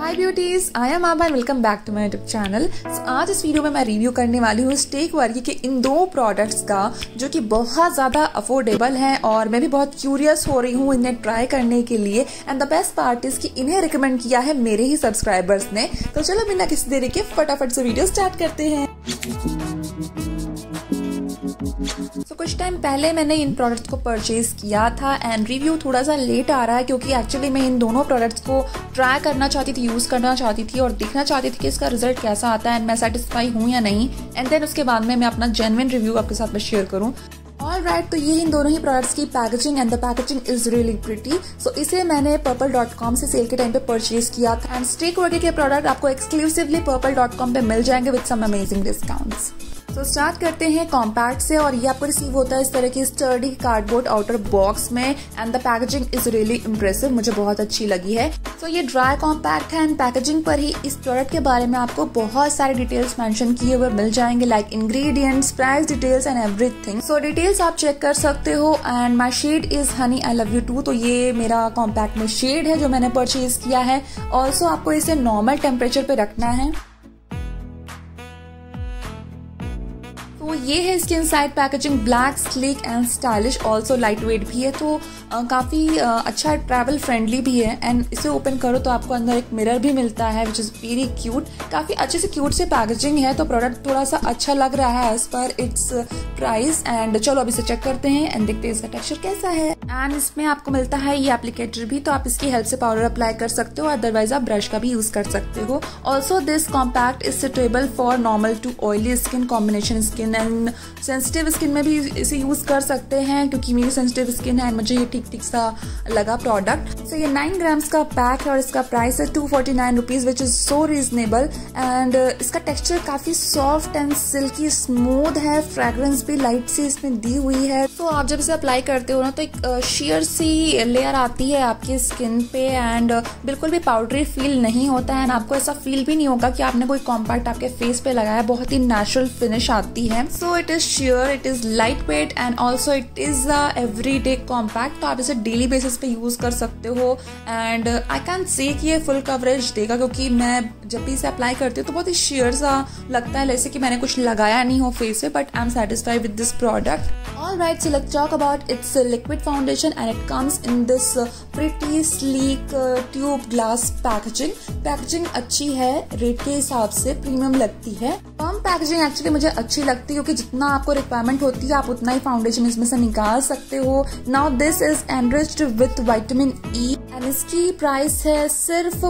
Hi beauties, I am Abha and welcome back to my YouTube channel. आज इस video में मैं रिव्यू करने वाली हूँ स्टेक वर्गी के इन दो प्रोडक्ट्स का जो कि बहुत ज़्यादा अफोर्डेबल हैं और मैं भी बहुत क्यूरियस हो रही हूँ इन्हें ट्राई करने के लिए। And the best part is कि इन्हें रिकमेंड किया है मेरे ही सब्सक्राइबर्स ने। तो चलो बिना किसी देरी के फटाफट से वीडियो स्टार्ट करते हैं। कुछ टाइम पहले मैंने इन प्रोडक्ट्स को परचेज किया था एंड रिव्यू थोड़ा सा लेट आ रहा है क्योंकि एक्चुअली मैं इन दोनों प्रोडक्ट्स को ट्राई करना चाहती थी, यूज़ करना चाहती थी और देखना चाहती थी कि इसका रिजल्ट कैसा आता है एंड मैं सेटिस्फाई हूँ या नहीं। एंड देन उसके बाद में मैं अपना जेन्युइन रिव्यू आपके साथ में शेयर करूँ। ऑलराइट, तो ये इन दोनों ही प्रोडक्ट्स की packaging and the packaging is really pretty. So इसे मैंने purple.com से सेल के टाइम पे परचेज किया था एंड स्टेक वर्गी के प्रोडक्ट आपको एक्सक्लूसिवली purple.com पे मिल जाएंगे विद सम अमेजिंग डिस्काउंट्स। तो स्टार्ट करते हैं कॉम्पैक्ट से और ये आपको रिसीव होता है इस तरह की स्टर्डी कार्डबोर्ड आउटर बॉक्स में and the packaging is really impressive, मुझे बहुत अच्छी लगी है। तो ये ड्राई कॉम्पैक्ट है एंड पैकेजिंग पर ही इस प्रोडक्ट के बारे में आपको बहुत सारे डिटेल्स मेंशन किए हुए मिल जाएंगे, like ingredients, price details and everything. So details आप चेक कर सकते हो। And my shade is honey I love you too. तो ये मेरा कॉम्पैक्ट में शेड है जो मैंने परचेज किया है। ऑल्सो आपको इसे नॉर्मल टेम्परेचर पे रखना है। तो ये है इसकी inside packaging, black, sleek and stylish, also light weight भी है। तो काफ़ी अच्छा ट्रैवल फ्रेंडली भी है। एंड इसे ओपन करो तो आपको अंदर एक मिरर भी मिलता है विच इज़ वेरी क्यूट। काफ़ी अच्छे से क्यूट से पैकेजिंग है तो प्रोडक्ट थोड़ा सा अच्छा लग रहा है as per it's price. And चलो अब इसे चेक करते हैं एंड देखते हैं इसका टेक्सचर कैसा है। एंड इसमें आपको मिलता है ये एप्लीकेटर भी, तो आप इसकी हेल्प से पाउडर अप्लाई कर सकते हो, अदरवाइज आप ब्रश का भी यूज कर सकते हो। Also this compact is suitable for normal to oily skin, combination skin and sensitive skin में भी इसे यूज कर सकते हैं क्योंकि मेरी सेंसिटिव स्किन है। मुझे ये ठीक ठीक सा लगा प्रोडक्ट। सो ये 9 ग्राम्स का पैक है और इसका प्राइस है 249 rupees which is so reasonable. And इसका टेक्सचर काफी सॉफ्ट एंड सिल्की स्मूथ है, फ्रेग्रेंस भी लाइट सी इसमें दी हुई है। तो आप जब इसे अप्लाई करते हो ना तो एक शेयर सी लेयर आती है आपकी स्किन पे एंड बिल्कुल भी पाउडरी फील नहीं होता है एंड आपको ऐसा फील भी नहीं होगा कि आपने कोई कॉम्पैक्ट आपके फेस पे लगाया। बहुत ही नेचुरल फिनिश आती है। So it is sheer, it is light weight and also it is a everyday compact. तो आप इसे डेली बेसिस पे यूज कर सकते हो एंड आई कैन से कि ये फुल कवरेज देगा क्योंकि मैं जब भी इसे अप्लाई करती हूँ तो बहुत ही शेयर सा लगता है, जैसे कि मैंने कुछ लगाया नहीं हो फेस पे, but I am satisfied with this product. Alright, so let's talk about its liquid foundation and it comes in this pretty sleek tube glass packaging. Packaging अच्छी है, रेट के हिसाब से प्रीमियम लगती है। पम्प पैकेजिंग एक्चुअली मुझे अच्छी लगती है क्योंकि जितना आपको रिक्वायरमेंट होती है आप उतना ही फाउंडेशन इसमें से निकाल सकते हो। Now this is enriched with vitamin E and इसकी प्राइस है सिर्फ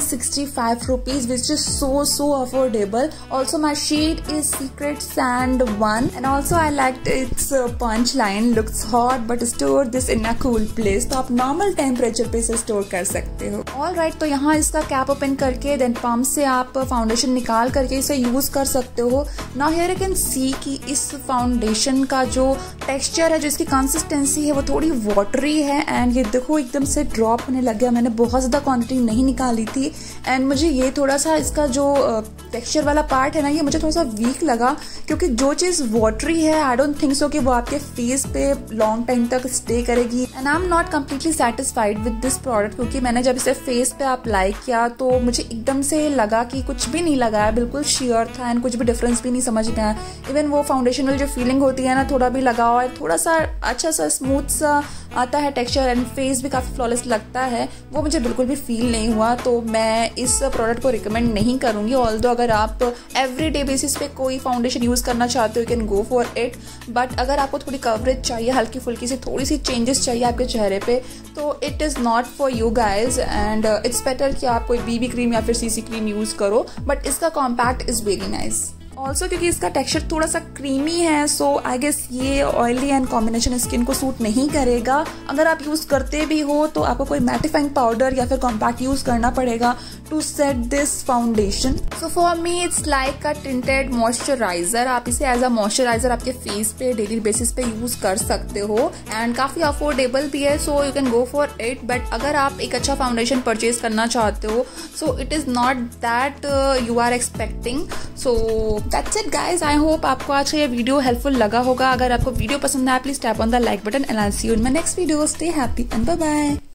165 rupees which is so affordable. Also my shade is secret sand 1 and also I like its punch line, looks hot but store this in a cool place. तो आप normal temperature पे इसे store कर सकते हो। Alright, तो यहाँ इसका कैप ओपन करके देन पम्प से आप फाउंडेशन निकाल करके इसे यूज कर सकते हो। Now here you can see कि इस फाउंडेशन का जो टेक्सचर है, जो इसकी कंसिस्टेंसी है वो थोड़ी वाटरी है एंड ये देखो एकदम से ड्रॉप होने लग गया। मैंने बहुत ज़्यादा क्वांटिटी नहीं निकाली थी एंड मुझे ये थोड़ा सा इसका जो टेक्सचर वाला पार्ट है ना ये मुझे थोड़ा सा वीक लगा क्योंकि जो चीज़ वाटरी है आई डोंट थिंक सो कि वो आपके फेस पे लॉन्ग टाइम तक स्टे करेगी। And I am not completely satisfied with this product क्योंकि मैंने जब इसे फेस पे अप्लाई किया तो मुझे एकदम से लगा कि कुछ भी नहीं लगाया, बिल्कुल शेयर था एंड कुछ भी डिफरेंस भी नहीं समझ में आया। इवन वो फाउंडेशनल जो फीलिंग होती है ना, थोड़ा भी लगा हुआ है, थोड़ा सा अच्छा सा स्मूथ सा आता है टेक्सचर एंड फेस भी काफ़ी फ्लॉलेस लगता है, वो मुझे बिल्कुल भी फील नहीं हुआ। तो मैं इस प्रोडक्ट को रिकमेंड नहीं करूँगी। ऑल्दो अगर आप एवरीडे बेसिस पे कोई फाउंडेशन यूज़ करना चाहते हो you can go for it, but अगर आपको थोड़ी कवरेज चाहिए, हल्की फुल्की सी थोड़ी सी चेंजेस चाहिए आपके चेहरे पे तो it is not for you guys and it's better कि आप कोई बीबी क्रीम या फिर सीसी क्रीम यूज़ करो। बट इसका compact is very nice. Also क्योंकि इसका टेक्सचर थोड़ा सा क्रीमी है सो आई गेस ये ऑयली एंड कॉम्बिनेशन स्किन को सूट नहीं करेगा। अगर आप यूज़ करते भी हो तो आपको कोई मैटिफाइंग पाउडर या फिर कॉम्पैक्ट यूज़ करना पड़ेगा to set this foundation. So for me it's like a tinted moisturiser. आप इसे एज अ मॉइस्चराइजर आपके फेस पे डेली बेसिस पे यूज़ कर सकते हो एंड काफ़ी अफोर्डेबल भी है so you can go for it. But अगर आप एक अच्छा फाउंडेशन परचेज करना चाहते हो so it is not that you are expecting. So that's it guys. I hope आपको आज का ये वीडियो हेल्पफुल लगा होगा। अगर आपको वीडियो पसंद आया please tap on the like button and I see you in my next video. Stay happy and bye bye.